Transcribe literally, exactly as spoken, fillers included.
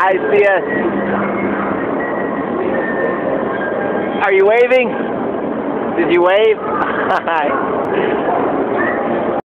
I see us. Are you waving? Did you wave?